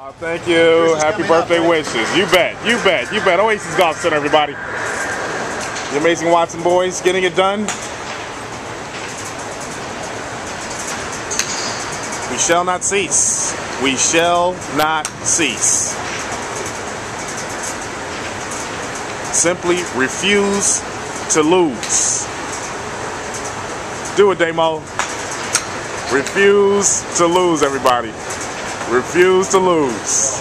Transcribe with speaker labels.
Speaker 1: Thank you. Happy birthday wishes. You bet. You bet. You bet. Oasis Golf Center, everybody. The amazing Watson boys getting it done. We shall not cease. We shall not cease. Simply refuse to lose. Do it, Damo. Refuse to lose, everybody. Refuse to lose.